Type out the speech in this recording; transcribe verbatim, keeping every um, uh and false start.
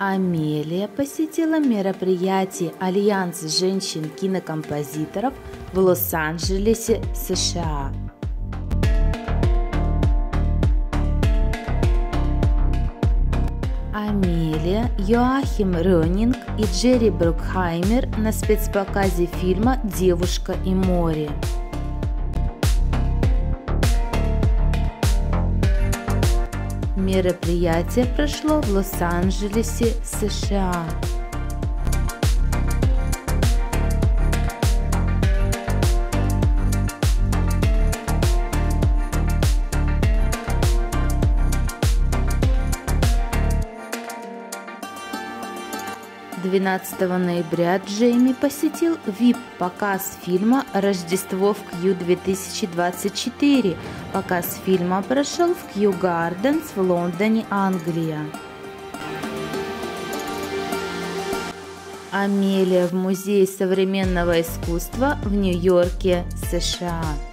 Амелия посетила мероприятие Альянс женщин-кинокомпозиторов в Лос-Анджелесе, США. Амелия, Йоахим Рёнинг и Джерри Брукхаймер на спецпоказе фильма «Девушка и море». Мероприятие прошло в Лос-Анджелесе, США. двенадцатого ноября Джейми посетил ви ай пи-показ фильма «Рождество в Кью-две тысячи двадцать четыре». Показ фильма прошел в Кью Гарденс в Лондоне, Англия. Амелия в Музее современного искусства в Нью-Йорке, США.